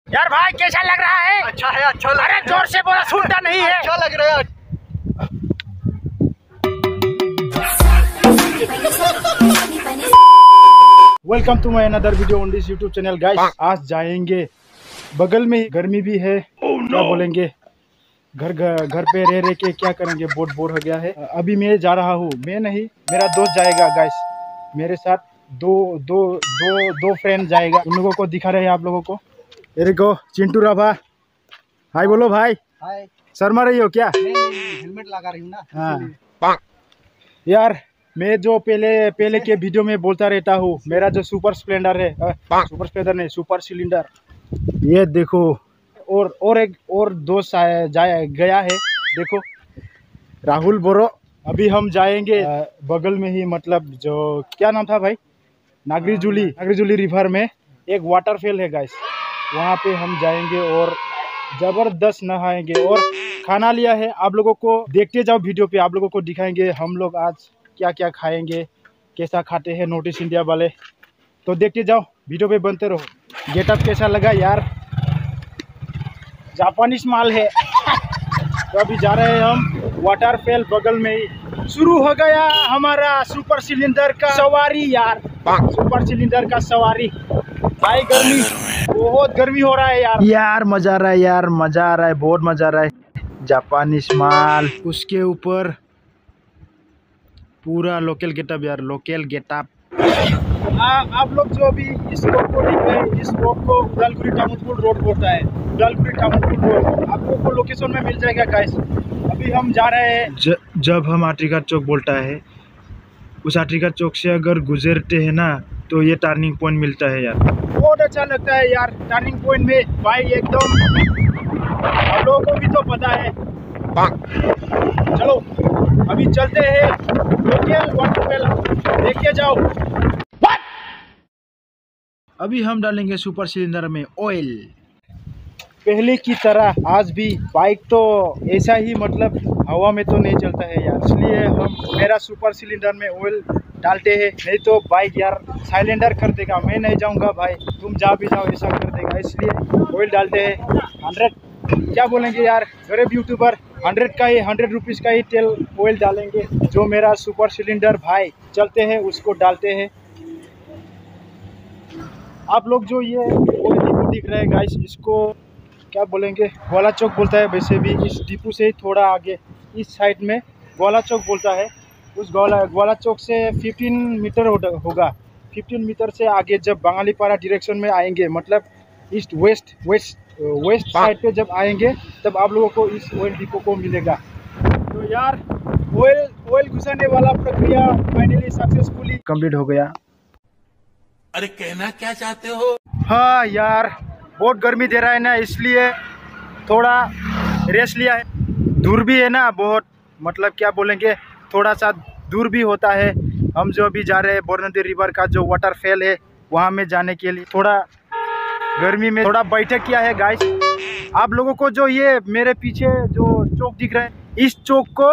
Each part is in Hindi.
यार भाई कैसा लग रहा है? अच्छा है, अच्छा लग रहा है। अरे जोर से बोला, सुनता नहीं है। अच्छा लग रहा है। Welcome to my another video on this YouTube channel guys. आज जाएंगे, बगल में गर्मी भी है। क्या बोलेंगे, घर पे रह के क्या करेंगे, बहुत बोर हो गया है। अभी मैं जा रहा हूँ, मैं नहीं, मेरा दोस्त जाएगा गाइस मेरे साथ। दो फ्रेंड जाएगा, उन लोगों को दिखा रहे हैं आप लोगों को। अरे को चिंटू राभा, हाय बोलो भाई। हाय। शर्मा रही हो क्या? हेलमेट लगा रही हूँ ना। हाँ यार, मैं जो पहले के वीडियो में बोलता रहता हूँ, मेरा जो सुपर स्प्लेंडर है, सुपर स्प्लेंडर नहीं, सुपर सिलेंडर, ये देखो। और दोस्त गया है, देखो, राहुल बोरो। अभी हम जाएंगे बगल में ही, मतलब जो क्या नाम था भाई, नागरीजुली रिवर में एक वाटरफॉल है गाइस, वहाँ पे हम जाएंगे और जबरदस्त नहाएंगे। और खाना लिया है, आप लोगों को देखते जाओ वीडियो पे, आप लोगों को दिखाएंगे हम लोग आज क्या क्या खाएंगे, कैसा खाते हैं नॉर्थ इंडिया वाले। तो देखते जाओ, वीडियो पे बनते रहो। गेटअप कैसा लगा यार, जापानीज माल है। तो अभी जा रहे हैं हम वाटरफॉल, बगल में ही शुरू हो गया हमारा सुपर सिलेंडर का सवारी यार, सुपर सिलेंडर का सवारी। भाई गर्मी, बहुत गर्मी हो रहा है यार मजा आ रहा है यार, मजा आ रहा है, बहुत मजा आ रहा है। जापानीज माल, उसके ऊपर पूरा लोकल गेटअप यार, लोकल गेटअप। आप लोग जो अभी इस रोड को देख रहे हैं, इस रोड को उदालगुरी टामुटपुर रोड बोलता है, उदालगुरी टामुटपुर रोड। आप लोग को लोकेशन में मिल जाएगा गाइस। अभी हम जा रहे हैं, जब हम आट्रिका चौक बोलता है, उस आट्रिका चौक से अगर गुजरते हैं ना, तो ये टर्निंग पॉइंट मिलता है यार। बहुत अच्छा लगता है यार टर्निंग पॉइंट में भाई, एकदम आप लोगों को भी तो पता है। चलो अभी चलते हैं लोकल वाटरफॉल, देखिए जाओ। अभी हम डालेंगे सुपर सिलेंडर में ऑयल। पहले की तरह आज भी बाइक तो ऐसा ही, मतलब हवा में तो नहीं चलता है यार, इसलिए हम मेरा सुपर सिलेंडर में ऑयल डालते हैं। नहीं तो बाइक यार साइलेंडर कर देगा, मैं नहीं जाऊंगा भाई, तुम जा भी जाओ ऐसा कर देगा, इसलिए ऑयल डालते हैं। 100 क्या बोलेंगे यार, गरीब यूट्यूबर, 100 रुपीज़ का ही तेल ऑयल डालेंगे। जो मेरा सुपर सिलेंडर भाई चलते हैं उसको डालते हैं। आप लोग जो ये डिपो दिख रहे हैं गाइस, इसको क्या बोलेंगे, ग्वाला चौक बोलता है वैसे भी। इस डिपो से ही थोड़ा आगे इस साइड में ग्वाला चौक बोलता है। उस ग्वाला चौक से 15 मीटर होगा। 15 मीटर से आगे जब बंगालीपाड़ा डायरेक्शन में आएंगे, मतलब ईस्ट वेस्ट साइड पे जब आएंगे, तब आप लोगों को इस ऑयल डिपो को मिलेगा। तो यार ऑयल घुसाने वाला प्रक्रिया फाइनली सक्सेसफुली कंप्लीट हो गया। अरे कहना क्या चाहते हो? हाँ यार, बहुत गर्मी दे रहा है ना, इसलिए थोड़ा रेस्ट लिया है। दूर भी है ना बहुत, मतलब क्या बोलेंगे, थोड़ा सा दूर भी होता है। हम जो अभी जा रहे हैं बोरनदी रिवर का जो वाटरफॉल है, वहाँ में जाने के लिए थोड़ा गर्मी में थोड़ा बैठक किया है गाइस। आप लोगों को जो ये मेरे पीछे जो चौक दिख रहा है, इस चौक को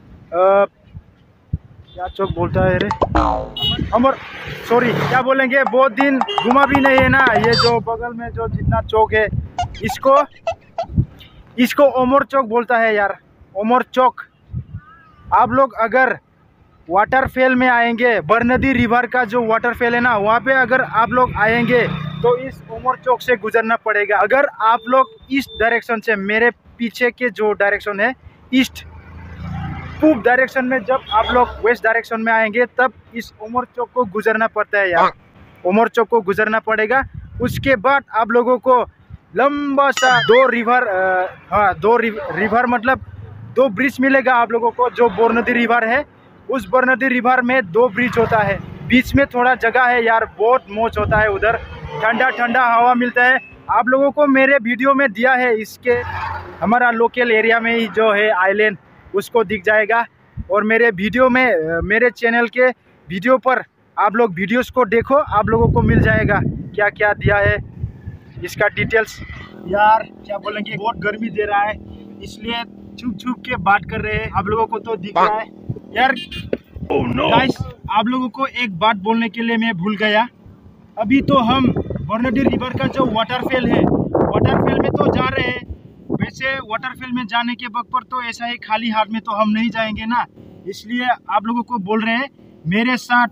क्या चौक बोलता है रे, सॉरी क्या बोलेंगे, बहुत दिन घुमा भी नहीं है ना। ये जो बगल में जो जितना चौक है, इसको ओमर चौक बोलता है यार, ओमर चौक। आप लोग अगर वाटरफॉल में आएंगे, बरनदी रिवर का जो वाटरफॉल है ना, वहाँ पे अगर आप लोग आएंगे तो इस ओमर चौक से गुजरना पड़ेगा। अगर आप लोग इस डायरेक्शन से, मेरे पीछे के जो डायरेक्शन है ईस्ट पूर्व डायरेक्शन में, जब आप लोग वेस्ट डायरेक्शन में आएंगे, तब इस ओमर चौक को गुजरना पड़ता है यार, ओमर चौक को गुजरना पड़ेगा। उसके बाद आप लोगों को लंबा सा दो रिवर मतलब 2 ब्रिज मिलेगा आप लोगों को। जो बोरनदी रिवर है, उस बोरनदी रिवर में 2 ब्रिज होता है, बीच में थोड़ा जगह है यार, बहुत मौज होता है उधर, ठंडा ठंडा हवा मिलता है। आप लोगों को मेरे वीडियो में दिया है, इसके हमारा लोकल एरिया में ही जो है आइलैंड, उसको दिख जाएगा। और मेरे वीडियो में, मेरे चैनल के वीडियो पर आप लोग वीडियोस को देखो, आप लोगों को मिल जाएगा क्या क्या दिया है, इसका डिटेल्स। यार क्या बोलेंगे, बहुत गर्मी दे रहा है, इसलिए छुप के बात कर रहे हैं। आप लोगों को तो दिख रहा है यार। गाइस, आप लोगों को एक बात बोलने के लिए मैं भूल गया। अभी तो हम बोरनदी रिवर का जो वाटरफॉल है, वाटरफॉल में जाने के वक्त पर तो ऐसा ही खाली हाथ में तो हम नहीं जाएंगे ना, इसलिए आप लोगों को बोल रहे हैं मेरे साथ।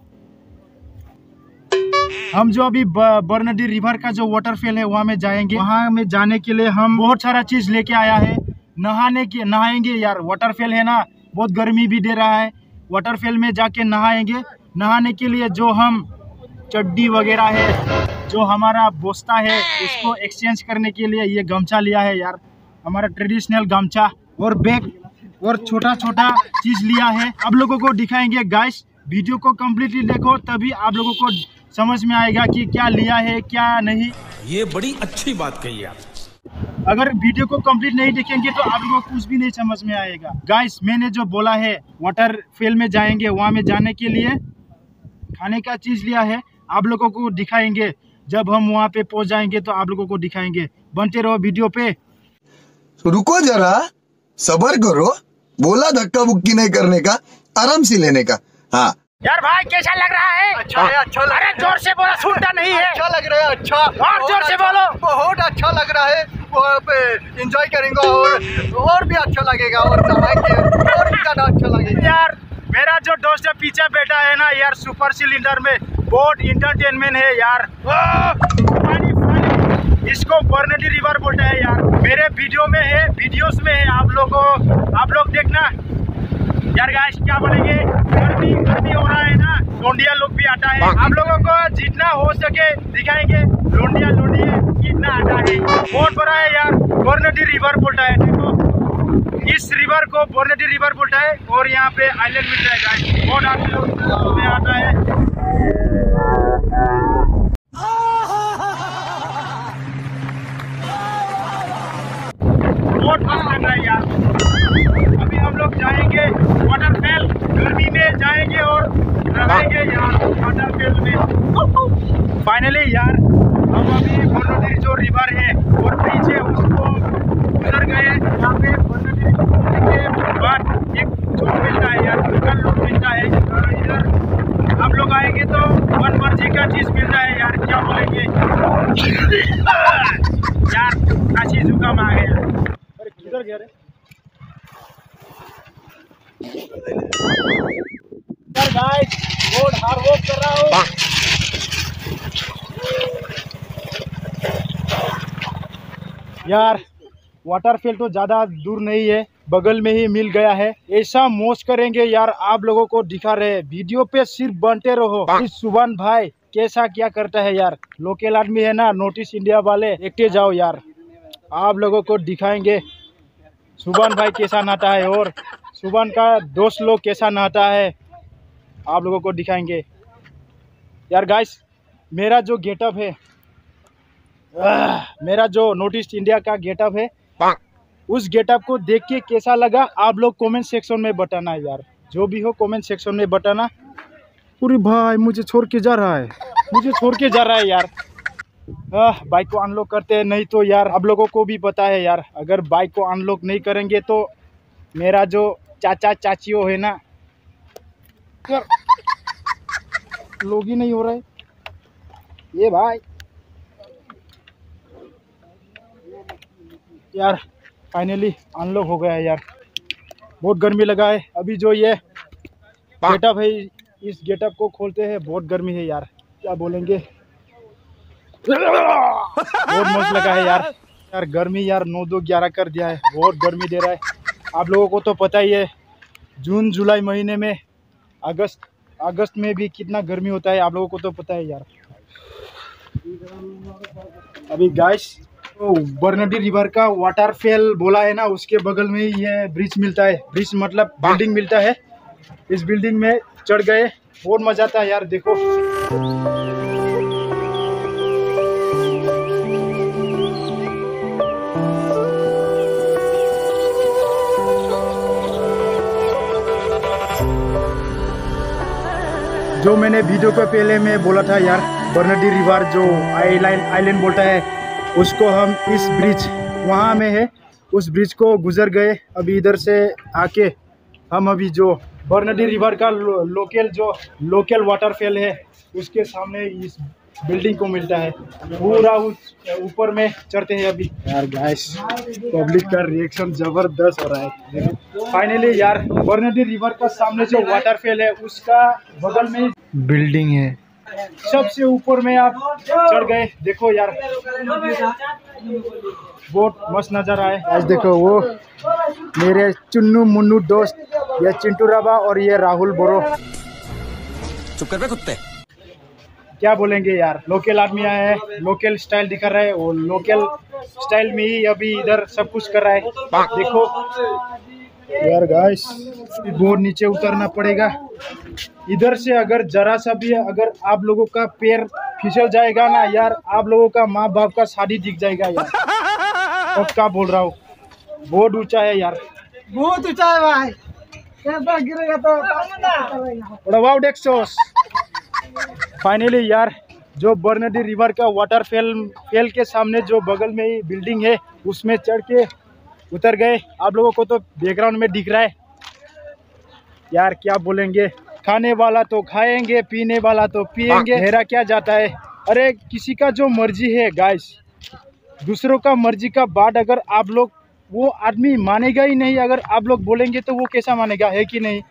हम जो अभी बरनडी रिवर का जो वाटरफॉल है वहाँ में जाएंगे। वहाँ में जाने के लिए हम बहुत सारा चीज लेके आया है। नहाएंगे यार, वाटरफॉल है ना, बहुत गर्मी भी दे रहा है। वाटरफॉल में जाके नहाएंगे। नहाने के लिए जो हम चड्डी वगैरह है, जो हमारा बोस्ता है, उसको एक्सचेंज करने के लिए ये गमछा लिया है यार, हमारा ट्रेडिशनल गमछा, और बैग और छोटा छोटा चीज लिया है। आप लोगों को दिखाएंगे गाइस, वीडियो को कम्प्लीटली देखो तभी आप लोगों को समझ में आएगा कि क्या लिया है क्या नहीं। ये बड़ी अच्छी बात कही आप। अगर वीडियो को कंप्लीट नहीं देखेंगे तो आप लोगों को कुछ भी नहीं समझ में आएगा। गाइस मैंने जो बोला है वाटरफॉल में जाएंगे, वहाँ में जाने के लिए खाने का चीज लिया है, आप लोगों को दिखाएंगे। जब हम वहाँ पे पहुँच जाएंगे तो आप लोगों को दिखाएंगे। बनते रहो वीडियो पे। रुको जरा, सबर करो, बोला धक्का बुक्की नहीं करने का, आराम से लेने का। हाँ यार भाई कैसा लग रहा है? अच्छा है, अच्छा लग रहा अरे है। जोर से बोला, सुनता नहीं है। अच्छा लग रहा है, अच्छा और जोर से बोलो। बहुत अच्छा लग रहा है। वहाँ पे एंजॉय करेंगे और भी अच्छा लगेगा, और नहाएंगे और भी ज्यादा अच्छा लगेगा। यार मेरा जो दोस्त है पीछे बैठा है ना यार, सुपर सिलेंडर में बहुत इंटरटेनमेंट है यार। पानी पानी, इसको बरनडी रिवर बोलते हैं यार। मेरे वीडियो में है, वीडियोस में है, आप लोग देखना यार। गाइस क्या बोलेंगे, गर्मी हो रहा है ना, लोंडिया लोग भी आता है। आप लोगों को जितना हो सके दिखाएंगे लोंडिया कितना आता है। बहुत बड़ा है यार, बरनडी रिवर बोलता है। देखो इस रिवर को बरनडी रिवर बोलता है, और यहाँ पे आइलैंड मिलता है गाइस। बहुत आदमी लोग में आता है। बहुत मस्त लग रहा है यार। अभी हम लोग जाएंगे वाटरफॉल, गर्मी में जाएंगे और नहाएंगे यार वाटरफॉल में। फाइनली यार हम अभी बरनडी जो रिवर है और ब्रिज है उसको गुजर गए। यहाँ पे बरनडी रिवर के बाद एक जो मिलता है यार, लोकल लोग मिलता है इधर। हम लोग आएंगे तो मन मर्जी का चीज मिलता है यार। क्या बोलेंगे यार, काशी जुकाम आ गया। अरे किधर गया रे यार? गाइस बहुत हार्ड वर्क कर रहा हूँ यार। वाटरफॉल तो ज्यादा दूर नहीं है, बगल में ही मिल गया है। ऐसा मौज करेंगे यार, आप लोगों को दिखा रहे हैं। वीडियो पे सिर्फ बनते रहो। इस सुभान भाई कैसा क्या करता है यार, लोकल आदमी है ना, नोटिस इंडिया वाले, देखते जाओ यार। आप लोगों को दिखाएंगे सुभान भाई कैसा नहाता है और सुभान का दोस्त लोग कैसा नहाता है, आप लोगों को दिखाएंगे यार। गाइस मेरा जो गेटअप है, मेरा जो नोटिस इंडिया का गेटअप है, उस गेटअप को देख के कैसा लगा आप लोग कमेंट सेक्शन में बताना यार। जो भी हो कमेंट सेक्शन में बताना। पूरी भाई मुझे छोड़ के जा रहा है, मुझे छोड़ के जा रहा है यार। बाइक को अनलॉक करते हैं, नहीं तो यार आप लोगों को भी पता है यार, अगर बाइक को अनलॉक नहीं करेंगे तो मेरा जो चाचा चाचियों है ना यार, लोग ही नहीं हो रहा है ये भाई यार। फाइनली अनलॉक हो गया है यार। बहुत गर्मी लगा है। अभी जो ये गेटअप है, इस गेटअप को खोलते हैं, बहुत गर्मी है यार। क्या बोलेंगे, बहुत मस्त लगा है यार। यार गर्मी यार 9-2-11 कर दिया है, बहुत गर्मी दे रहा है। आप लोगों को तो पता ही है, जून जुलाई महीने में, अगस्त में भी कितना गर्मी होता है, आप लोगों को तो पता है यार। अभी गाइस तो बरनडी रिवर का वाटरफॉल बोला है ना, उसके बगल में ही ये ब्रिज मिलता है। ब्रिज मतलब बिल्डिंग मिलता है। इस बिल्डिंग में चढ़ गए, बहुत मजा आता है यार। देखो जो मैंने वीडियो के पहले में बोला था यार, बरनडी रिवर जो आइलैंड बोलता है, उसको हम इस ब्रिज वहाँ में है, उस ब्रिज को गुजर गए। अभी इधर से आके हम अभी जो बरनडी रिवर का लोकल वाटरफॉल है उसके सामने बिल्डिंग को मिलता है। पूरा उस ऊपर में चढ़ते हैं अभी। यार गाइस, पब्लिक का रिएक्शन जबरदस्त हो रहा है। फाइनली यार, बर्नाडी रिवर का सामने जो वाटरफॉल है उसका बगल में बिल्डिंग है। सबसे ऊपर में आप चढ़ गए। देखो यार, बहुत मस्त नजारा है। आज देखो, वो मेरे चुन्नू मुन्नू दोस्त, ये चिंटू राबा और ये राहुल बोरो। चुप कर बे कुत्ते। क्या बोलेंगे यार, लोकल आदमी आया है, लोकल स्टाइल दिखा रहा है। वो लोकल स्टाइल में ही अभी इधर सब कुछ कर रहा है। देखो यार गाइस, बहुत नीचे उतरना पड़ेगा। इधर से अगर जरा सा भी अगर आप लोगों का पैर फिसल जाएगा ना यार, आप लोगों का माँ बाप का शादी दिख जाएगा यार। अब क्या बोल रहा हूँ, बहुत ऊंचा है यार, बहुत ऊंचा है भाई। गिरेगा तो वाओ डेक्सोस। फाइनली यार, जो बर्नाडी रिवर का वाटरफॉल के सामने जो बगल में ही बिल्डिंग है उसमें चढ़ के उतर गए। आप लोगों को तो बैकग्राउंड में दिख रहा है यार। क्या बोलेंगे, खाने वाला तो खाएंगे, पीने वाला तो पिएंगे, मेरा क्या जाता है। अरे किसी का जो मर्जी है गाइस, दूसरों का मर्जी का बात अगर आप लोग, वो आदमी मानेगा ही नहीं। अगर आप लोग बोलेंगे तो वो कैसा मानेगा, है कि नहीं।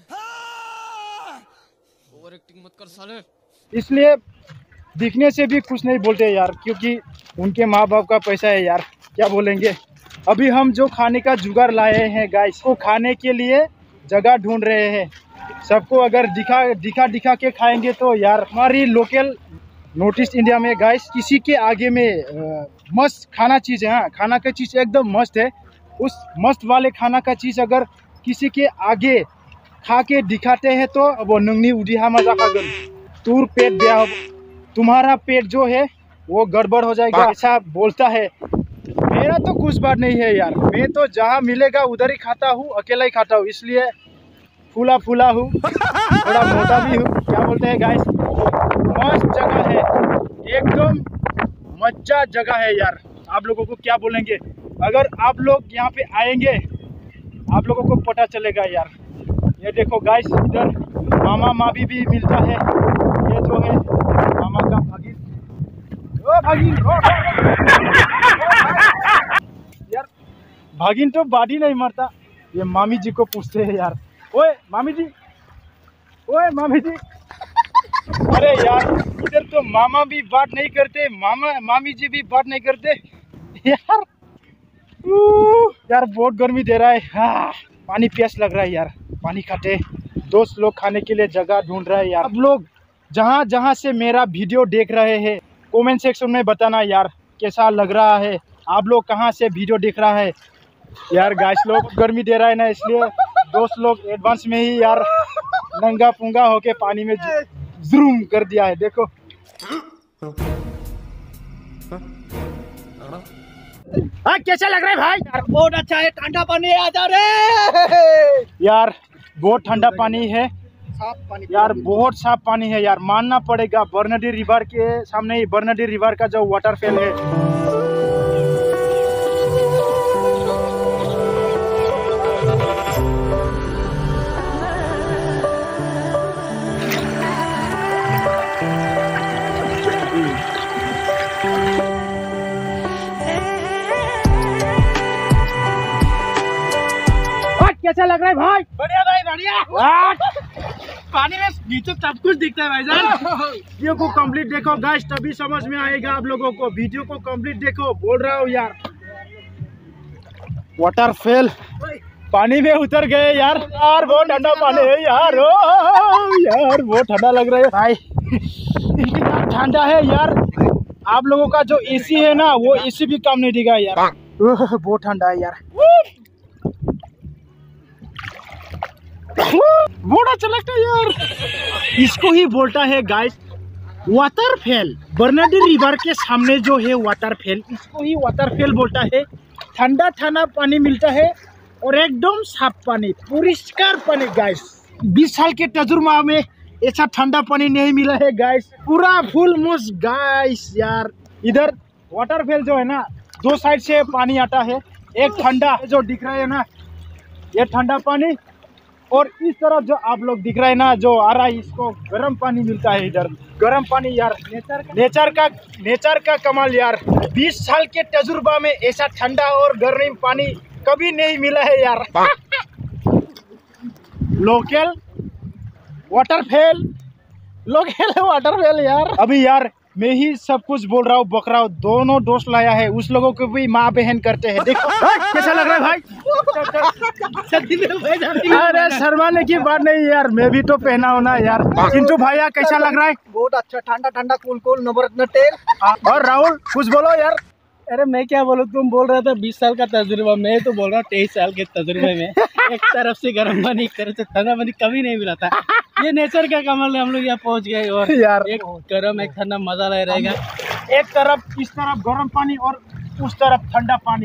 ओवर एक्टिंग मत कर साले। इसलिए दिखने से भी कुछ नहीं बोलते यार, क्योंकि उनके माँ बाप का पैसा है यार। क्या बोलेंगे। अभी हम जो खाने का जुगाड़ लाए हैं गाइस, को खाने के लिए जगह ढूंढ रहे हैं। सबको अगर दिखा के खाएंगे तो यार, हमारी लोकल नॉर्थ ईस्ट इंडिया में गाइस, किसी के आगे में मस्त खाना चीज़ है। हाँ, खाना का चीज़ एकदम मस्त है। उस मस्त वाले खाना का चीज़ अगर किसी के आगे खा के दिखाते हैं तो वो नंगनी उड़िया मजा खागन तूर पेट ब्याह, तुम्हारा पेट जो है वो गड़बड़ हो जाएगा, ऐसा बोलता है। मेरा तो कुछ बात नहीं है यार, मैं तो जहाँ मिलेगा उधर ही खाता हूँ, अकेला ही खाता हूँ, इसलिए फूला फूला हूँ, थोड़ा मोटा भी हूँ। क्या बोलते हैं गाइस, मस्त जगह है, एकदम मजा जगह है यार। आप लोगों को क्या बोलेंगे, अगर आप लोग यहाँ पे आएंगे आप लोगों को पता चलेगा यार। ये देखो गाइस, इधर मामा मामी भी मिलता है। ये जो है मामा का भागिन। ओ भागिन, यार भागिन तो बाडी नहीं मरता। ये मामी जी को पूछते हैं यार, ओए मामी जी, ओए मामी जी। अरे यार, इधर तो मामा भी बात नहीं करते, मामी जी भी बात नहीं करते यार। यार बहुत गर्मी दे रहा है। हाँ, पानी प्यास लग रहा है यार, पानी खाते। दोस्त लोग खाने के लिए जगह ढूंढ रहे हैं यार। आप लोग जहाँ जहाँ से मेरा वीडियो देख रहे हैं, कमेंट सेक्शन में बताना यार कैसा लग रहा है। आप लोग कहाँ से वीडियो देख रहा है यार। गाइस लोग गर्मी दे रहा है ना, इसलिए दोस्त लोग एडवांस में ही यार नंगा पुंगा होके पानी में ज़ूम कर दिया है। देखो हाँ, कैसा लग रहा है भाई यार? बहुत अच्छा है, ठंडा पानी आ जा रे यार, बहुत ठंडा पानी है साफ पानी यार, बहुत साफ पानी है यार। मानना पड़ेगा, बर्नाडी रिवर के सामने ही बर्नाडी रिवर का जो वाटरफॉल है। कैसा लग रहा है भाई? बढ़िया भाई, बढ़िया। पानी में नीचे सब कुछ दिखता है भाईजान। वीडियो को कंप्लीट देखो गाइस, तभी समझ में आएगा आप लोगों को। वीडियो को कंप्लीट देखो, बोल रहा हूँ यार। वाटरफॉल पानी में उतर गए यार। यार बहुत ठंडा पानी है यार। ओ यार, बहुत ठंडा लग रहा है भाई। इतना ठंडा है यार, आप लोगों का जो एसी है ना, वो एसी भी काम नहीं देगा यार। बहुत ठंडा है यार, बहुत अच्छा लगता है यार। इसको ही बोलता है गाइस वाटरफॉल। बर्नाडी रिवर के सामने जो है वाटरफॉल, इसको ही वाटरफॉल बोलता है। ठंडा ठंडा पानी मिलता है और एकदम साफ पानी, परिष्कार पानी गाइस। 20 साल के तजुर्बा में ऐसा ठंडा पानी नहीं मिला है गाइस, पूरा फुल मुस गाइस यार। इधर वाटरफॉल जो है ना, 2 साइड से पानी आता है। एक ठंडा जो दिख रहा है ना, ये ठंडा पानी, और इस तरफ जो आप लोग दिख रहे हैं ना, जो आ रहा है, इसको गर्म पानी मिलता है इधर। गर्म पानी यार, नेचर का कमाल यार। 20 साल के तजुर्बा में ऐसा ठंडा और गर्म पानी कभी नहीं मिला है यार। लोकल वाटरफेल यार। अभी यार मैं ही सब कुछ बोल रहा हूँ, बक रहा हूँ। दोनों दोस्त लाया है, उस लोगों को भी माँ बहन करते हैं। देखो कैसा लग रहा है भाई? अरे शर्माने की बात नहीं यार, मैं भी तो पहना हूँ ना यार। चिंटू भैया कैसा लग रहा है? बहुत अच्छा, ठंडा ठंडा कूल नवरत्न तेल। और राहुल कुछ बोलो यार। अरे मैं क्या बोलूँ, तुम बोल रहे थे 20 साल का तजुर्बा, मैं तो बोल रहा हूँ 23 साल के तजुर्बे में एक तरफ से गर्म पानी, एक तरफ से ठंडा पानी कभी नहीं मिला था। ये नेचर का कमाल है, हम लोग यहाँ पहुँच गए और यार एक गर्म एक ठंडा मजा ले रहेगा। एक तरफ इस तरफ गर्म पानी और उस तरफ ठंडा पानी।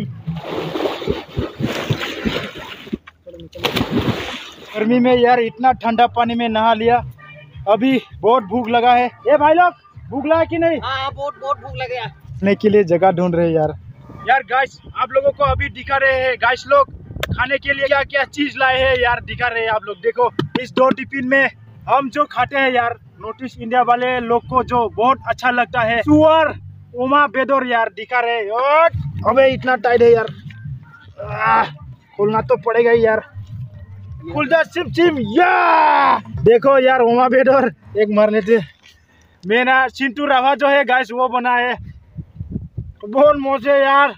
गर्मी में यार इतना ठंडा पानी में नहा लिया। अभी बहुत भूख लगा है। ए भाई लोग, भूख लगा कि नहीं? हाँ, बहुत भूख लगे। खाने के लिए जगह ढूंढ रहे हैं यार गाइस आप लोगों को अभी दिखा रहे हैं गाइस लोग खाने के लिए क्या क्या चीज लाए हैं यार, दिखा रहे हैं आप लोग। देखो इस 2 टिफिन में हम जो खाते हैं यार, नॉर्थ ईस्ट इंडिया वाले लोग को जो बहुत अच्छा लगता है, सुअर ओमा बेदर यार, दिखा रहे हैं। और अबे इतना टाइट है यार, खोलना तो पड़ेगा ही यार। खुल जा चिम या। देखो यार ओमा बेदर एक मार लेते। मेरा चिंटू राभा जो है गाइस वो बना है, बहुत मौज है यार।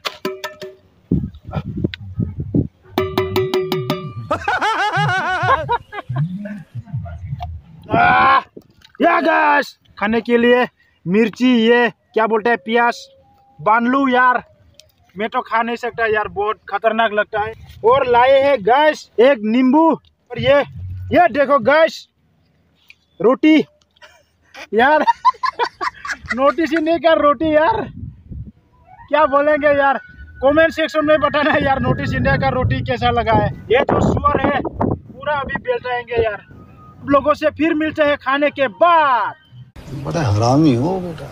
या गाइस खाने के लिए मिर्ची, ये क्या बोलते हैं, प्याज, बानलू यार, मैं तो खा नहीं सकता यार, बहुत खतरनाक लगता है। और लाए हैं गाइस एक नींबू, और ये देखो गाइस रोटी यार। नोटिस ही नहीं कर रोटी यार, क्या बोलेंगे यार, कमेंट सेक्शन में बताना है यार नॉर्थ ईस्ट इंडिया का रोटी कैसा लगा है। ये जो सुअर है पूरा अभी बेल जाएंगे यार। आप लोगों से फिर मिलते हैं खाने के बाद। बड़ा हरामी हो बेटा।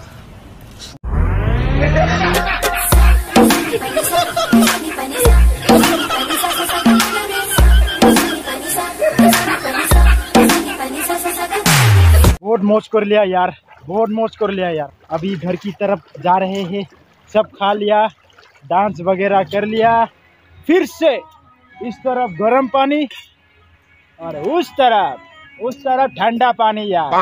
बहुत मौज कर लिया यार, बहुत मौज कर लिया यार। अभी घर की तरफ जा रहे हैं, सब खा लिया, डांस वगैरह कर लिया। फिर से इस तरफ गर्म पानी और उस तरफ ठंडा पानी यार।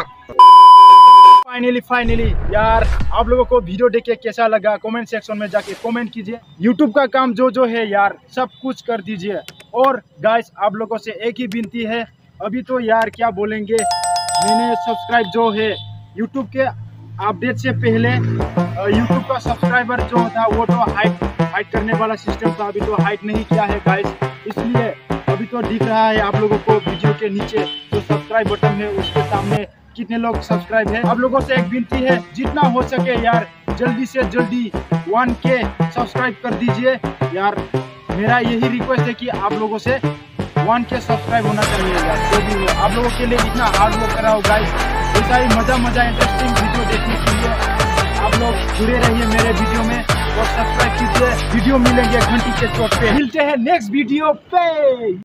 फाइनली यार आप लोगों को वीडियो देख के कैसा लगा कमेंट सेक्शन में जाके कमेंट कीजिए। यूट्यूब का काम जो है यार सब कुछ कर दीजिए। और गाइस आप लोगों से एक ही विनती है, अभी तो यार क्या बोलेंगे, मैंने सब्सक्राइब जो है यूट्यूब के अपडेट से पहले यूट्यूब का सब्सक्राइबर जो था वो तो हाइड करने वाला सिस्टम था, अभी तो हाइड नहीं किया है गाइस, इसलिए अभी तो दिख रहा है आप लोगों को वीडियो के नीचे जो सब्सक्राइब बटन है उसके सामने कितने लोग सब्सक्राइब है। आप लोगों से एक विनती है, जितना हो सके यार जल्दी से जल्दी 1K सब्सक्राइब कर दीजिए यार। मेरा यही रिक्वेस्ट है कि आप लोगों से 1K सब्सक्राइब होना चाहिए यार, जो भी हो। आप लोगों के लिए इतना हार्ड वर्क करा हो गाइस, ऐसा ही मजा इंटरेस्टिंग वीडियो देखने के लिए आप लोग जुड़े रहिए मेरे वीडियो में और सब्सक्राइब कीजिए। वीडियो मिलेंगे घंटी के चौक पे। मिलते हैं नेक्स्ट वीडियो पे।